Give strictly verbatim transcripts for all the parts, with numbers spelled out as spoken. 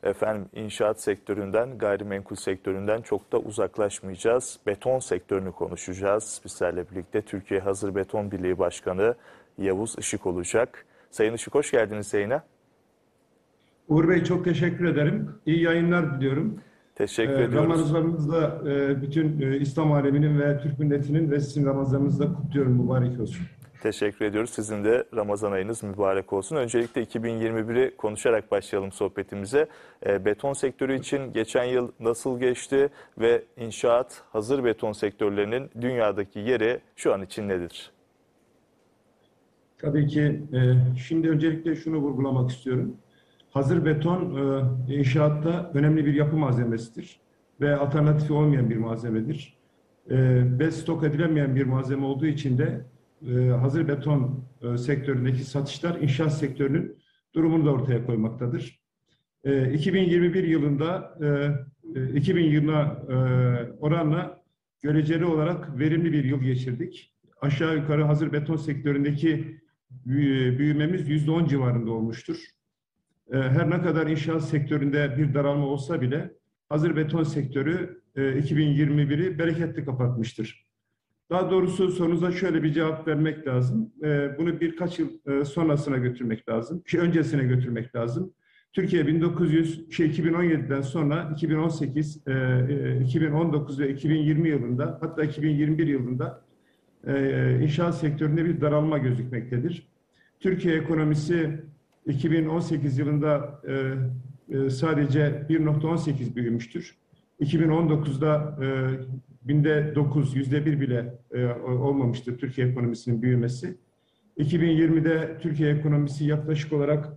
Efendim inşaat sektöründen, gayrimenkul sektöründen çok da uzaklaşmayacağız. Beton sektörünü konuşacağız. Bizlerle birlikte Türkiye Hazır Beton Birliği Başkanı Yavuz Işık olacak. Sayın Işık, hoş geldiniz yayına. Uğur Bey, çok teşekkür ederim. İyi yayınlar diliyorum. Teşekkür Ee, ediyoruz. Ramazanınızda e, bütün e, İslam aleminin ve Türk milletinin ve sizin Ramazanınızı da kutluyorum. Mübarek olsun. Teşekkür ediyoruz. Sizin de Ramazan ayınız mübarek olsun. Öncelikle iki bin yirmi biri konuşarak başlayalım sohbetimize. E, beton sektörü için geçen yıl nasıl geçti ve inşaat, hazır beton sektörlerinin dünyadaki yeri şu an için nedir? Tabii ki e, şimdi öncelikle şunu vurgulamak istiyorum. Hazır beton e, inşaatta önemli bir yapı malzemesidir ve alternatifi olmayan bir malzemedir. E, ve stok edilemeyen bir malzeme olduğu için de e, hazır beton e, sektöründeki satışlar inşaat sektörünün durumunu da ortaya koymaktadır. E, iki bin yirmi bir yılında e, iki bin yılına e, oranla göreceli olarak verimli bir yıl geçirdik. Aşağı yukarı hazır beton sektöründeki büyümemiz yüzde on civarında olmuştur. Her ne kadar inşaat sektöründe bir daralma olsa bile hazır beton sektörü iki bin yirmi biri bereketli kapatmıştır. Daha doğrusu sorunuza şöyle bir cevap vermek lazım. Bunu birkaç yıl sonrasına götürmek lazım. Şey, öncesine götürmek lazım. Türkiye bin dokuz yüz şey iki bin on yedi'den sonra iki bin on sekiz, iki bin on dokuz ve iki bin yirmi yılında, hatta iki bin yirmi bir yılında inşaat sektöründe bir daralma gözükmektedir. Türkiye ekonomisi iki bin on sekiz yılında sadece bir nokta on sekiz büyümüştür. iki bin on dokuz'da binde dokuz, yüzde bir bile olmamıştır Türkiye ekonomisinin büyümesi. iki bin yirmi'de Türkiye ekonomisi yaklaşık olarak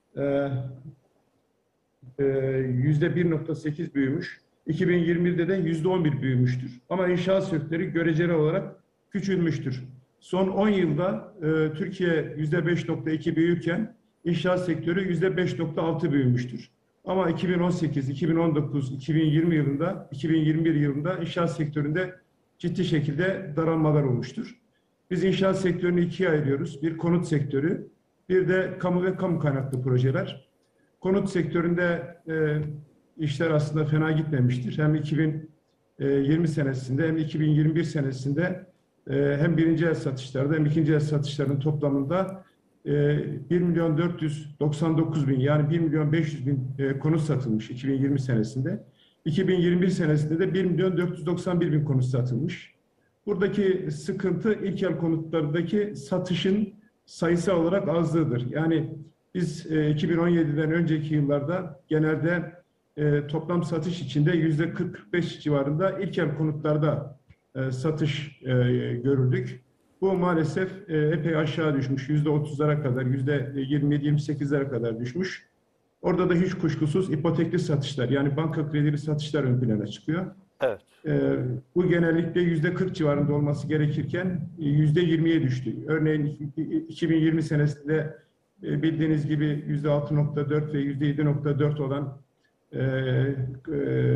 yüzde bir nokta sekiz büyümüş. iki bin yirmi bir'de de yüzde on bir büyümüştür. Ama inşaat sektörü göreceli olarak küçülmüştür. Son on yılda e, Türkiye yüzde beş nokta iki büyürken inşaat sektörü yüzde beş nokta altı büyümüştür. Ama iki bin on sekiz, iki bin on dokuz, iki bin yirmi yılında, iki bin yirmi bir yılında inşaat sektöründe ciddi şekilde daralmalar olmuştur. Biz inşaat sektörünü ikiye ayırıyoruz. Bir konut sektörü, bir de kamu ve kamu kaynaklı projeler. Konut sektöründe e, işler aslında fena gitmemiştir. Hem iki bin yirmi senesinde hem iki bin yirmi bir senesinde hem birinci el satışlarda hem ikinci el satışların toplamında bir milyon dört yüz doksan dokuz bin yani bir milyon beş yüz bin konut satılmış iki bin yirmi senesinde. iki bin yirmi bir senesinde de bir milyon dört yüz doksan bir bin konut satılmış. Buradaki sıkıntı ilk el konutlardaki satışın sayısal olarak azlığıdır. Yani biz iki bin on yedi'den önceki yıllarda genelde E, toplam satış içinde yüzde kırk kırk beş civarında ilk el konutlarda e, satış e, görürdük. Bu maalesef e, epey aşağı düşmüş. yüzde otuz'lara kadar, yüzde yirmi yedi yirmi sekiz'lere kadar düşmüş. Orada da hiç kuşkusuz ipotekli satışlar, yani banka kredili satışlar ön plana çıkıyor. Evet. E, bu genellikle yüzde kırk civarında olması gerekirken yüzde yirmi'ye düştü. Örneğin iki bin yirmi senesinde e, bildiğiniz gibi yüzde altı nokta dört ve yüzde yedi nokta dört olan E, e,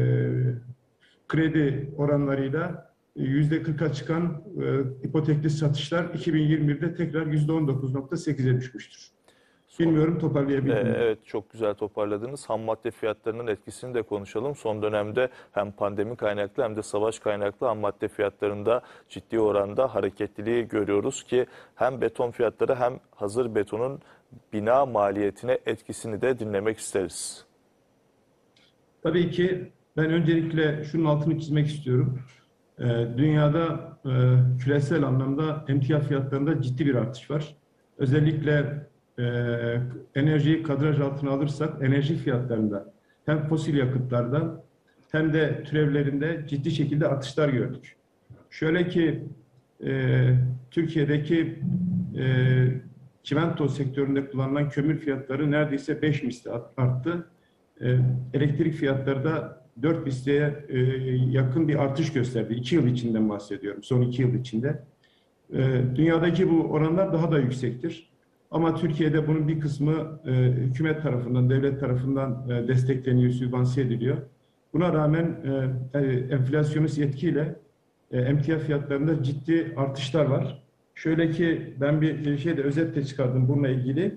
kredi oranlarıyla yüzde kırk'a çıkan e, ipotekli satışlar iki bin yirmi bir'de tekrar yüzde on dokuz nokta sekiz'e düşmüştür. Bilmiyorum toparlayabildim mi? Evet, çok güzel toparladınız. Ham madde fiyatlarının etkisini de konuşalım. Son dönemde hem pandemi kaynaklı hem de savaş kaynaklı ham madde fiyatlarında ciddi oranda hareketliliği görüyoruz ki hem beton fiyatları hem hazır betonun bina maliyetine etkisini de dinlemek isteriz. Tabii ki ben öncelikle şunun altını çizmek istiyorum. Dünyada küresel anlamda emtia fiyatlarında ciddi bir artış var. Özellikle enerjiyi kadraj altına alırsak enerji fiyatlarında hem fosil yakıtlarda hem de türevlerinde ciddi şekilde artışlar gördük. Şöyle ki Türkiye'deki çimento sektöründe kullanılan kömür fiyatları neredeyse beş misli arttı. Elektrik fiyatları da dört misliye yakın bir artış gösterdi. iki yıl içinden bahsediyorum. Son iki yıl içinde. Dünyadaki bu oranlar daha da yüksektir. Ama Türkiye'de bunun bir kısmı hükümet tarafından, devlet tarafından destekleniyor, sübvanse ediliyor. Buna rağmen enflasyonist etkiyle emtia fiyatlarında ciddi artışlar var. Şöyle ki ben bir şey de özetle çıkardım bununla ilgili.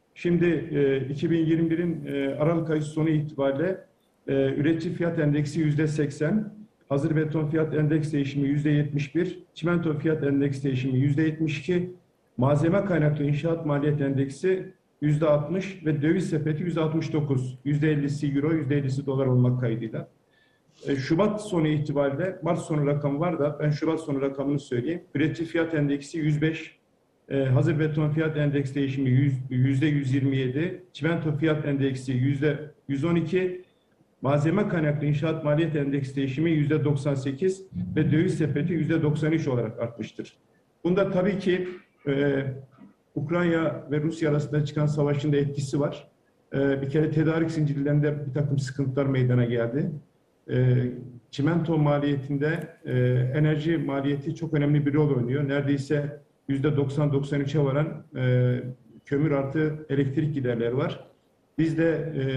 Şimdi e, iki bin yirmi birin e, Aralık ayı sonu itibariyle e, üretici fiyat endeksi yüzde seksen, hazır beton fiyat endeks değişimi yüzde yetmiş bir, çimento fiyat endeks değişimi yüzde yetmiş iki, malzeme kaynaklı inşaat maliyet endeksi yüzde altmış ve döviz sepeti yüzde altmış dokuz, yüzde ellisi euro, yüzde ellisi dolar olmak kaydıyla. E, Şubat sonu itibariyle, Mart sonu rakamı var da ben Şubat sonu rakamını söyleyeyim. Üretici fiyat endeksi yüz beş, e, hazır beton fiyat endeks değişimi yüzde yüz yirmi yedi, çimento fiyat endeksi yüzde yüz on iki, malzeme kaynaklı inşaat maliyet endeks değişimi yüzde doksan sekiz ve döviz sepeti yüzde doksan üç olarak artmıştır. Bunda tabii ki e, Ukrayna ve Rusya arasında çıkan savaşın da etkisi var. E, bir kere tedarik zincirlerinde bir takım sıkıntılar meydana geldi. E, çimento maliyetinde e, enerji maliyeti çok önemli bir rol oynuyor. Neredeyse yüzde doksan doksan üçe varan e, kömür artı elektrik giderleri var. Biz de e,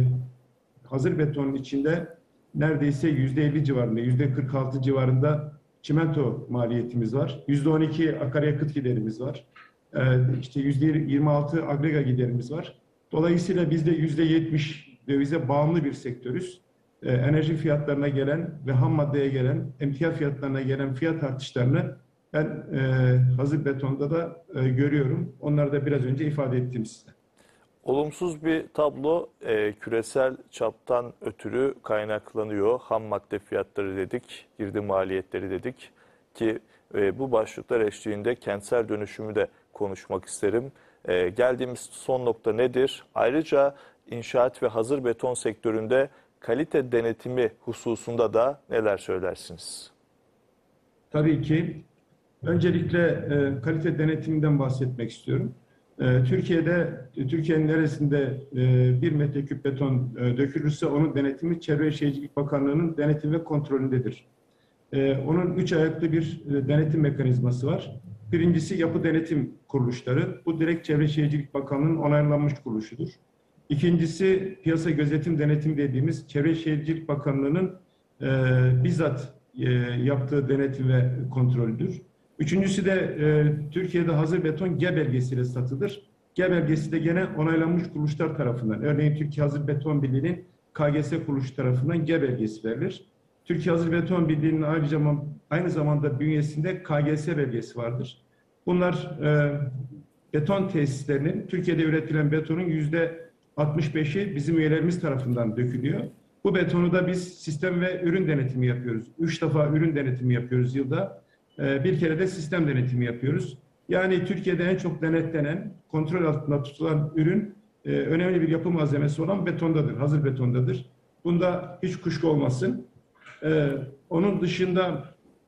hazır betonun içinde neredeyse yüzde elli civarında, yüzde kırk altı civarında çimento maliyetimiz var. yüzde on iki akaryakıt giderimiz var. Ee, işte yüzde yirmi altı agrega giderimiz var. Dolayısıyla biz de yüzde yetmiş dövize bağımlı bir sektörüz. Ee, enerji fiyatlarına gelen ve ham maddeye gelen, emtia fiyatlarına gelen fiyat artışlarını ben e, hazır betonda da e, görüyorum. Onları da biraz önce ifade ettim size. Olumsuz bir tablo e, küresel çaptan ötürü kaynaklanıyor. Ham madde fiyatları dedik, girdi maliyetleri dedik ki e, bu başlıklar eşliğinde kentsel dönüşümü de konuşmak isterim. E, geldiğimiz son nokta nedir? Ayrıca inşaat ve hazır beton sektöründe kalite denetimi hususunda da neler söylersiniz? Tabii ki. Öncelikle e, kalite denetiminden bahsetmek istiyorum. E, Türkiye'de, Türkiye'nin neresinde e, bir metreküp beton e, dökülürse onun denetimi Çevre ve Şehircilik Bakanlığı'nın denetim ve kontrolündedir. E, onun üç ayaklı bir e, denetim mekanizması var. Birincisi yapı denetim kuruluşları. Bu direkt Çevre Şehircilik Bakanlığı'nın onaylanmış kuruluşudur. İkincisi piyasa gözetim denetim dediğimiz Çevre Şehircilik Bakanlığı'nın e, bizzat e, yaptığı denetim ve kontrolüdür. Üçüncüsü de e, Türkiye'de hazır beton G belgesiyle satılır. G belgesi de gene onaylanmış kuruluşlar tarafından. Örneğin Türkiye Hazır Beton Birliği'nin K G S kuruluşu tarafından G belgesi verilir. Türkiye Hazır Beton Birliği'nin ayrıca aynı zamanda bünyesinde K G S belgesi vardır. Bunlar e, beton tesislerinin, Türkiye'de üretilen betonun yüzde altmış beşi bizim üyelerimiz tarafından dökülüyor. Bu betonu da biz sistem ve ürün denetimi yapıyoruz. Üç defa ürün denetimi yapıyoruz yılda. Bir kere de sistem denetimi yapıyoruz. Yani Türkiye'de en çok denetlenen, kontrol altında tutulan ürün önemli bir yapı malzemesi olan betondadır, hazır betondadır. Bunda hiç kuşku olmasın. Onun dışında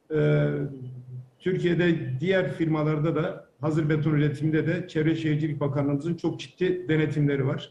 Türkiye'de diğer firmalarda da hazır beton üretiminde de Çevre Şehircilik Bakanlığımızın çok ciddi denetimleri var.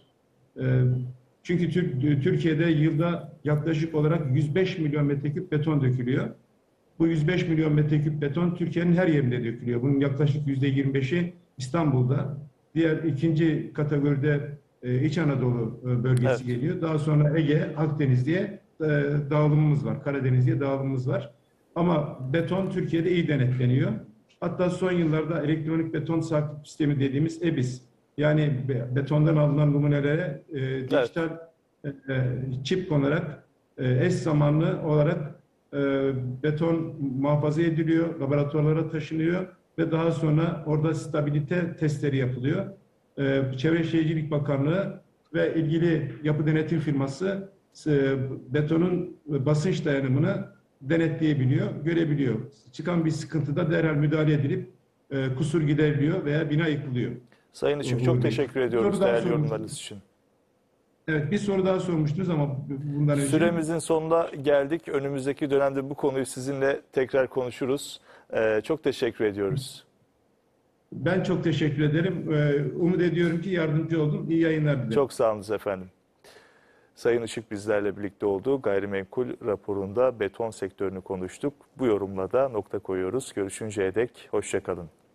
Çünkü Türkiye'de yılda yaklaşık olarak yüz beş milyon metreküp beton dökülüyor. Bu yüz beş milyon metreküp beton Türkiye'nin her yerinde dökülüyor. Bunun yaklaşık yüzde yirmi beşi İstanbul'da. Diğer ikinci kategoride İç Anadolu bölgesi evet. geliyor. Daha sonra Ege, Akdeniz diye dağılımımız var. Karadeniz diye dağılımımız var. Ama beton Türkiye'de iyi denetleniyor. Hatta son yıllarda elektronik beton takip sistemi dediğimiz E B İ S, yani betondan alınan numunelere e, dijital evet. e, çip konarak e, eş zamanlı olarak e, beton muhafaza ediliyor, laboratuvarlara taşınıyor ve daha sonra orada stabilite testleri yapılıyor. E, Çevre Şehircilik Bakanlığı ve ilgili yapı denetim firması e, betonun basınç dayanımını denetleyebiliyor, görebiliyor. Çıkan bir sıkıntıda derhal müdahale edilip e, kusur gideriliyor veya bina yıkılıyor. Sayın Işık çok teşekkür ediyoruz değerli yorumlarınız için. Evet, bir soru daha sormuştunuz ama bundan önce... Süremizin sonuna geldik. Önümüzdeki dönemde bu konuyu sizinle tekrar konuşuruz. Ee, çok teşekkür ediyoruz. Ben çok teşekkür ederim. Ee, umut ediyorum ki yardımcı oldum. İyi yayınlar dilerim. Çok sağ olun efendim. Sayın Işık bizlerle birlikte olduğu gayrimenkul raporunda beton sektörünü konuştuk. Bu yorumla da nokta koyuyoruz. Görüşünceye dek hoşça kalın.